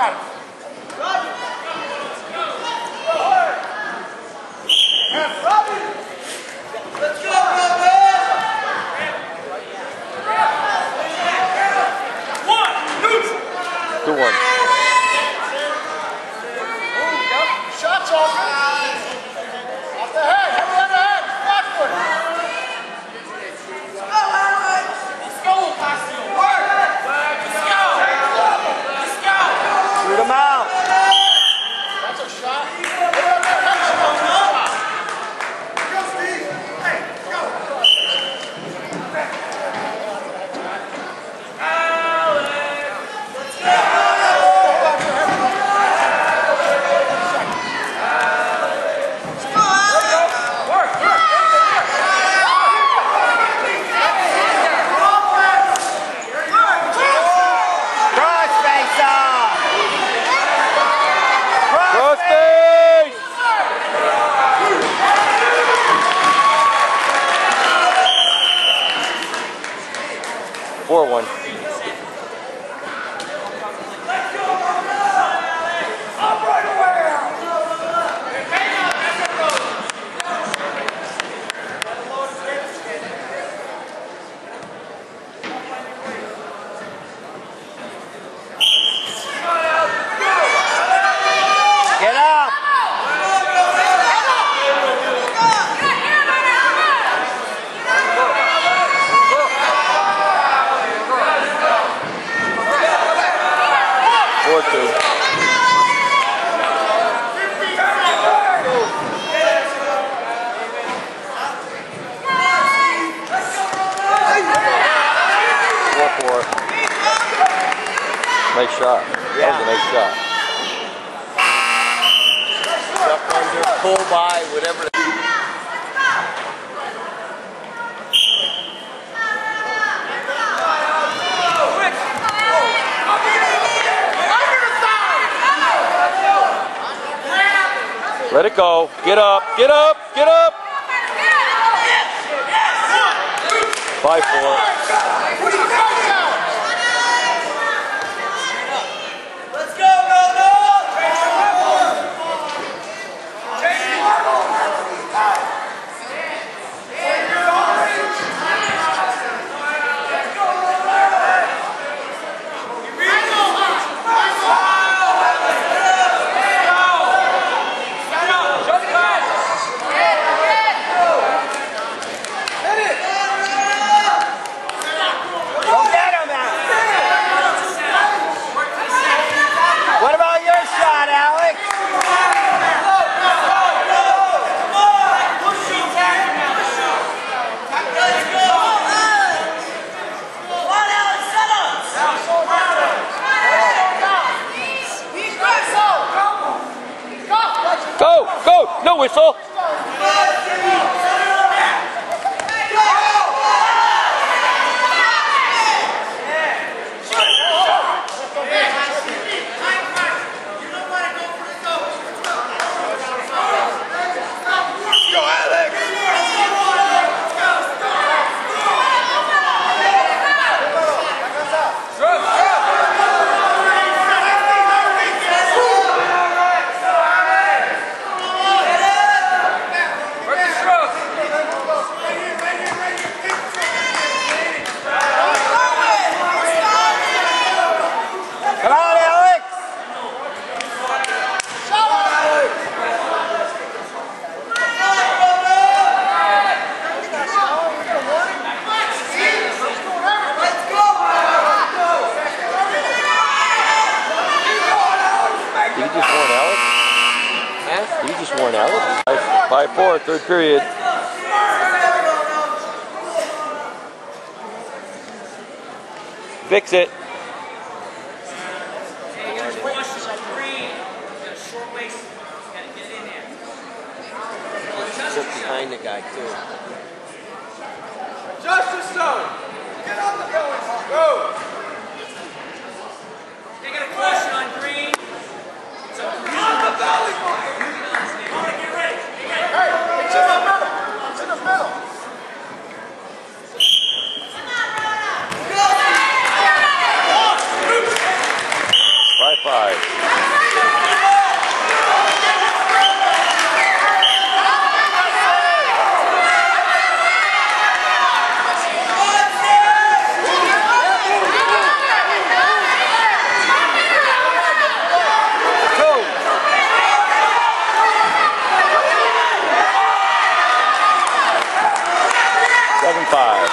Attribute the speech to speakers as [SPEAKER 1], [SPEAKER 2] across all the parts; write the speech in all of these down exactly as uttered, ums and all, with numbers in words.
[SPEAKER 1] got it.
[SPEAKER 2] Let's go, Robbie! One, two.
[SPEAKER 3] Two one.
[SPEAKER 1] Shots off. Off the head. Heavy on the head. Back foot.
[SPEAKER 2] Let's go, Ocasio. Work. Let's go. Let's go.
[SPEAKER 3] Shoot him out.
[SPEAKER 1] That's a shot.
[SPEAKER 3] four one.
[SPEAKER 1] Get up!
[SPEAKER 3] four two. four four. Nice shot. That was a nice shot.
[SPEAKER 4] Up under, pull by, whatever.
[SPEAKER 3] Let it go. Get up. Get up. Get up. five four.
[SPEAKER 2] Let's go, Wrona!
[SPEAKER 1] What about your shot, Alex?
[SPEAKER 3] Go. Go. No whistle. One out. five four, third period. Fix it.
[SPEAKER 4] Sit behind the guy too.
[SPEAKER 2] Justice Stone! Get on the going! Go! Taking a caution on green. It's a green on the valley line. All right, get ready. Get ready.
[SPEAKER 1] Hey, it's in the middle. It's in the middle.
[SPEAKER 3] five five. Seven five.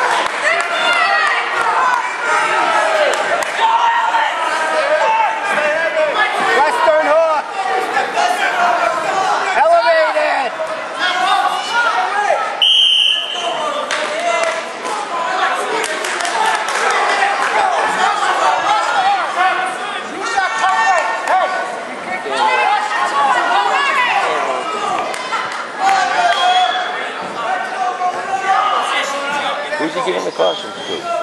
[SPEAKER 1] Western hook. Elevated. Use that combo. Hey, you can't
[SPEAKER 3] Who's he getting the cautions to?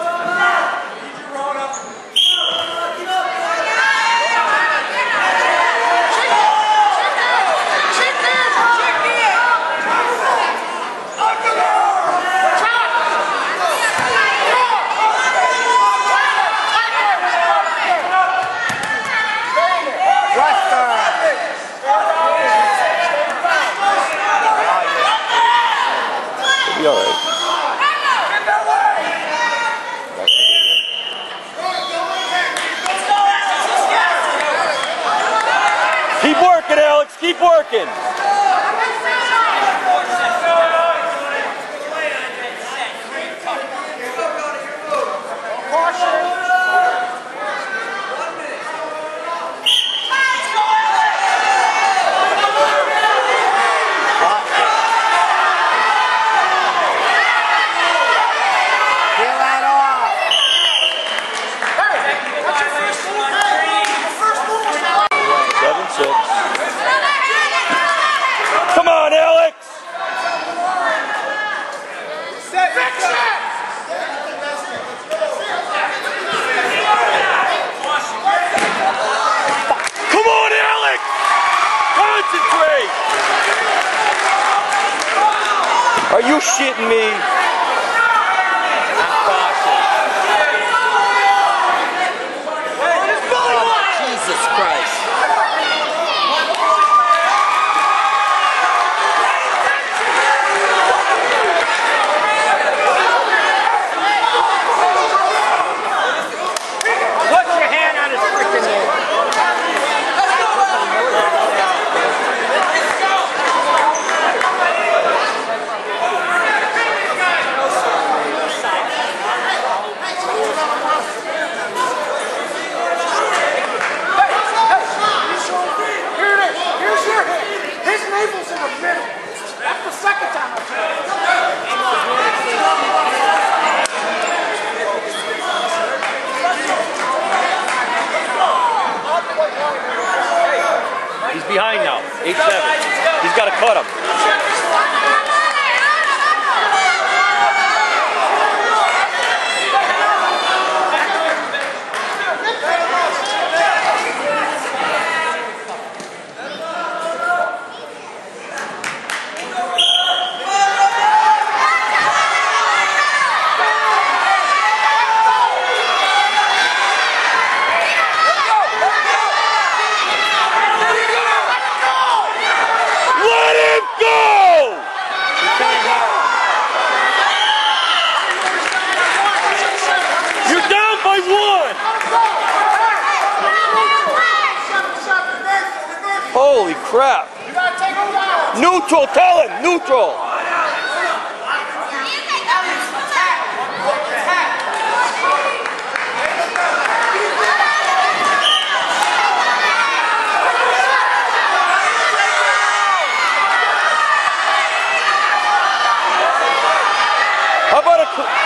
[SPEAKER 3] Be all right. Keep working, Alex. Keep working. Come on, Alex! Come on, Alex! Concentrate! Are you shitting me?
[SPEAKER 4] Jesus Christ.
[SPEAKER 3] He's behind now. eight seven. He's got to cut him. Holy crap! Neutral, tell him, neutral! How about a...